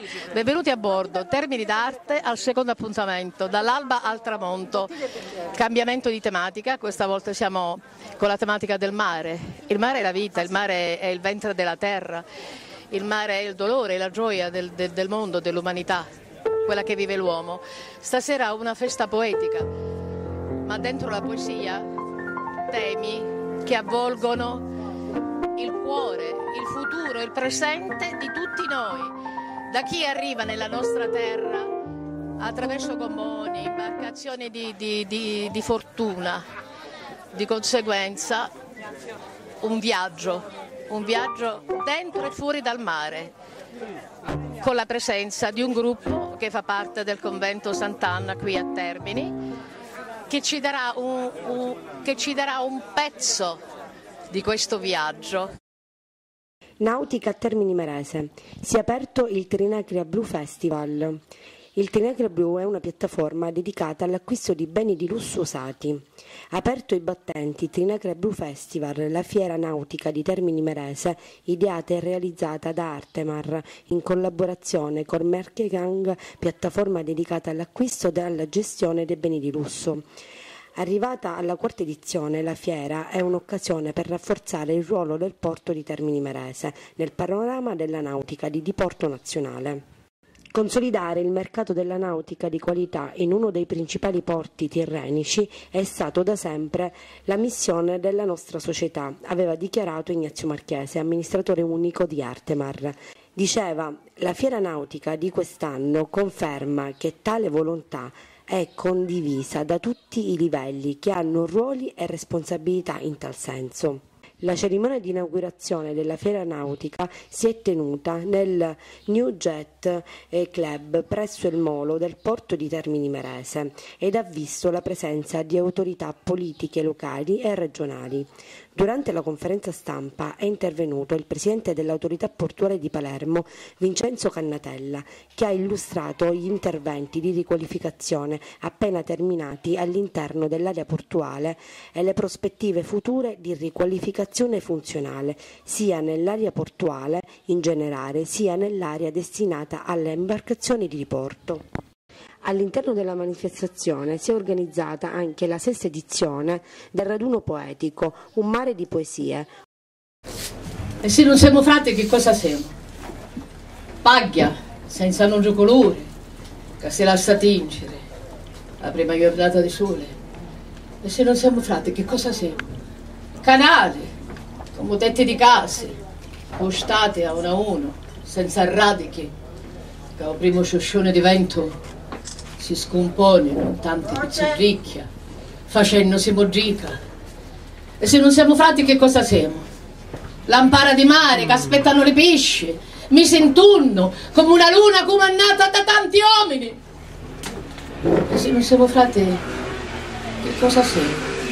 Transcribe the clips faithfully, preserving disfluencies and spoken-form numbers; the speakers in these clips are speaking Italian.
Benvenuti a bordo, Termini d'Arte al secondo appuntamento, dall'alba al tramonto, cambiamento di tematica, questa volta siamo con la tematica del mare. Il mare è la vita, il mare è il ventre della terra, il mare è il dolore, la gioia del, del, del mondo, dell'umanità, quella che vive l'uomo. Stasera una festa poetica, ma dentro la poesia temi che avvolgono il cuore, il futuro, il presente di tutti noi, da chi arriva nella nostra terra attraverso gommoni, imbarcazioni di, di, di, di fortuna, di conseguenza un viaggio, un viaggio dentro e fuori dal mare, con la presenza di un gruppo che fa parte del convento Sant'Anna qui a Termini, che ci darà un, un, che ci darà un pezzo di questo viaggio. Nautica a Termini Imerese. Si è aperto il Trinacria Blu Festival. Il Trinacria Blu è una piattaforma dedicata all'acquisto di beni di lusso usati. Aperto ai battenti Trinacria Blu Festival, la fiera nautica di Termini Imerese, ideata e realizzata da Artemar in collaborazione con Merkegang, piattaforma dedicata all'acquisto e alla gestione dei beni di lusso. Arrivata alla quarta edizione, la fiera è un'occasione per rafforzare il ruolo del porto di Termini Imerese nel panorama della nautica di diporto nazionale. Consolidare il mercato della nautica di qualità in uno dei principali porti tirrenici è stato da sempre la missione della nostra società, aveva dichiarato Ignazio Marchese, amministratore unico di Artemar. Diceva: la fiera nautica di quest'anno conferma che tale volontà è condivisa da tutti i livelli che hanno ruoli e responsabilità in tal senso. La cerimonia di inaugurazione della fiera nautica si è tenuta nel New Jet Club presso il molo del porto di Termini Imerese ed ha visto la presenza di autorità politiche locali e regionali. Durante la conferenza stampa è intervenuto il presidente dell'autorità portuale di Palermo, Vincenzo Cannatella, che ha illustrato gli interventi di riqualificazione appena terminati all'interno dell'area portuale e le prospettive future di riqualificazione funzionale, sia nell'area portuale in generale, sia nell'area destinata alle imbarcazioni di diporto. All'interno della manifestazione si è organizzata anche la sesta edizione del raduno poetico, un mare di poesie. E se non siamo frati, che cosa siamo? Paglia, senza non colore, che si lascia tingere, la prima giornata di sole. E se non siamo frati, che cosa siamo? Canali, come tetti di case, postate a uno a uno, senza radiche, che al primo scioscione di vento si scompone con tante pizzerricchia, facendosi moggica. E se non siamo frati, che cosa siamo? Lampara di mare che aspettano le pesci, mi sentunno come una luna comandata da tanti uomini. E se non siamo frati, che cosa siamo?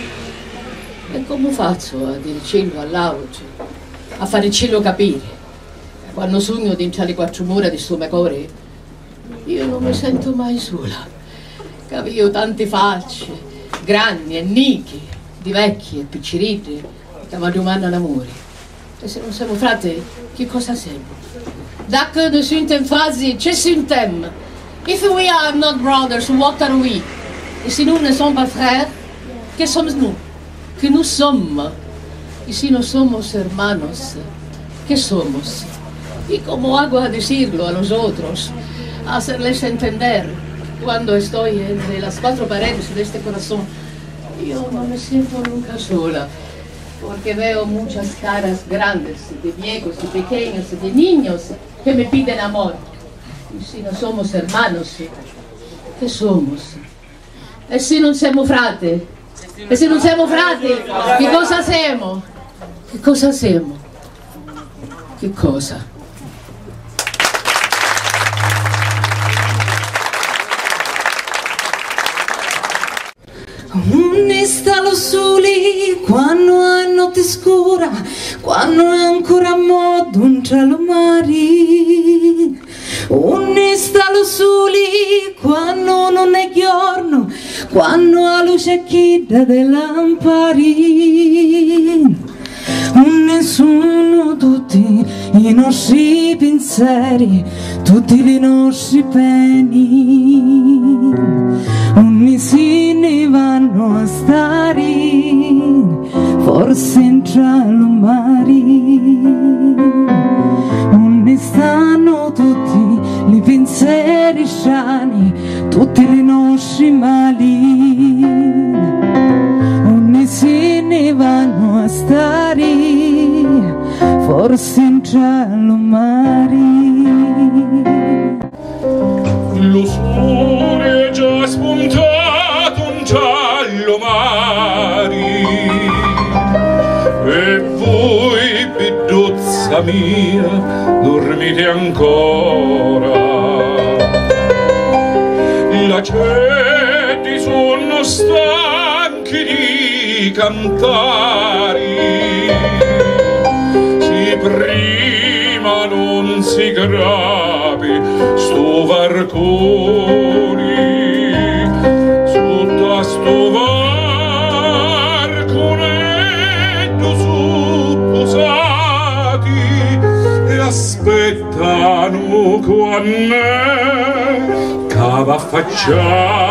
E come faccio a dire cielo all'auge, a fare il cielo capire? Quando sogno di entrare quattro mura di sto mio cuore, io non mi sento mai sola. Capivo tante facce, grandi e nichi, di vecchi e picceriti, che mi domandano l'amore. E se non siamo frati, che cosa siamo? D'accordo de sunt en fasi, c'è suntem. If we are not brothers, what are we? Et si nous ne sommes pas frères, que somos-nous? Que nous sommes? Y si no somos hermanos, ¿qué somos? ¿Y cómo hago a decirlo a los otros? A hacerles entender cuando estoy entre las cuatro paredes de este corazón. Yo no me siento nunca sola, porque veo muchas caras grandes, de viejos, de pequeños, de niños que me piden amor. Y si no somos hermanos, ¿qué somos? E se non siamo frati? E se non siamo frati, che cosa siamo? Che cosa siamo? Che cosa? Ne stanno soli quando è notte scura, quando è ancora a modo un cielo mare. Ne stanno soli quando non è giorno, quando la luce chida dei lampari. Ne sono tutti i nostri pensieri, tutti i nostri peni, ogni si ne vanno a stare, forse in cielo mari, ogni stanno tutti i pensieri sani, tutti i nostri mali, ogni si ne vanno a stare, forse in cielo mari. Lo sole è già spuntato in giallo mari, e voi, peduzza mia, dormite ancora. Gli aceti sono stanchi di cantare, si prima non si gravi sto varconi, sotto a sto varconetto su posati e aspettano quando cava affacciare